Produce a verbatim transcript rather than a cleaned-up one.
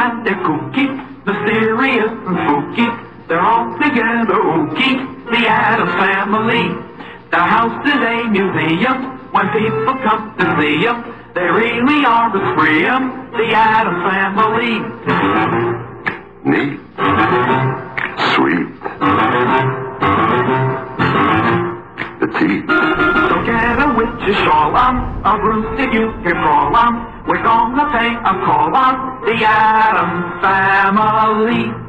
and they're kooky, mysterious and spooky. They're all together ooky, the Addams family. Their house is a museum when people come to see them. They really are the scream, the Addams family. Neat. Sweet. Petite. So get a witch's shawl on, a broom that you can crawl on. We're gonna pay a call on the Addams family.